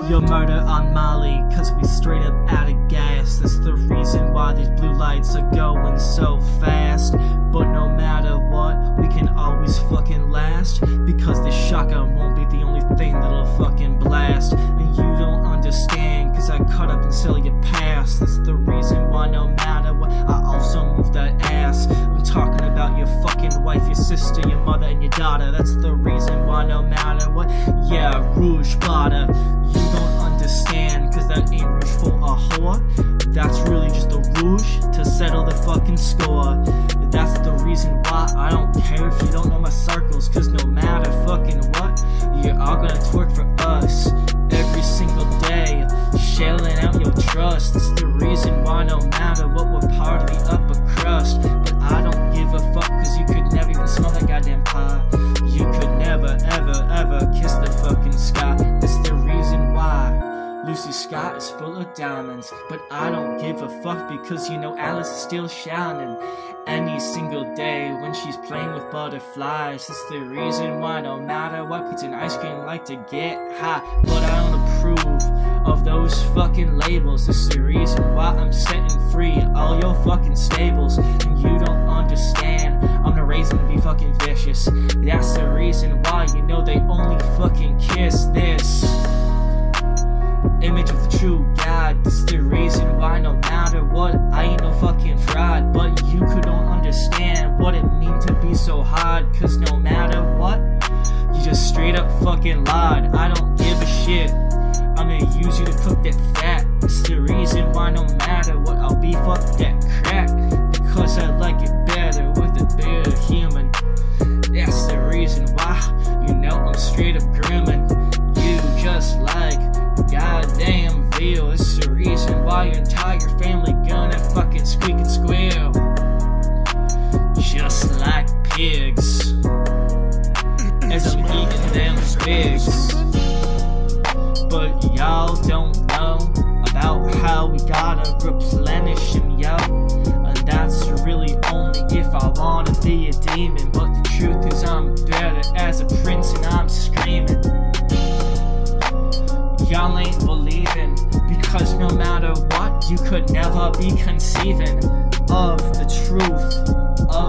Your murder on Molly, cause we straight up out of gas. That's the reason why these blue lights are going so fast. But no matter what, we can always fucking last, because this shotgun won't be the only thing that'll fucking blast. And you don't understand, cause I cut up and sell your past. That's the reason why no matter what, I also move that ass. I'm talking about your fucking wife, your sister, your mother, and your daughter. That's the reason why no matter what, yeah, Rouge Bada. You don't understand, cause that ain't rouge for a whore. That's really just a rouge to settle the fucking score. That's the reason why I don't care if you don't know my circles, cause no matter fucking what, you're all gonna twerk for us every single day, shelling out your trust. That's the reason why no matter what, we're part of the upper crust. But I don't give a fuck, cause you could never even smell that goddamn pie. You could never, ever, ever kiss the fucking sky. That's the reason why Lucy Scott is full of diamonds. But I don't give a fuck, because you know Alice is still shining any single day when she's playing with butterflies. That's the reason why no matter what, pizza and ice cream like to get high. But I don't approve of those fucking labels. That's the reason why I'm setting free all your fucking stables. And you don't understand, I'm gonna raise them to be fucking vicious. That's the reason why you know they only fucking kiss this image of the true God. That's the reason why no matter what, I ain't no fucking fraud. But you could don't understand what it means to be so hard, cause no matter what, you just straight up fucking lied. I don't give a shit, I'm gonna use you to cook that fat. That's the reason why no matter what, I'll beef up that crack, because I like it better with a better human. That's the reason why, you know I'm straight up grooming you just like goddamn veal. It's the reason why your entire family gonna fucking squeak and squeal, just like pigs, as I'm eating them figs. But y'all don't know about how we gotta replenish him, yo. And that's really only if I wanna be a demon. But the truth is I'm better as a prince and I'm screaming. Y'all ain't believing, because no matter what, you could never be conceiving of the truth of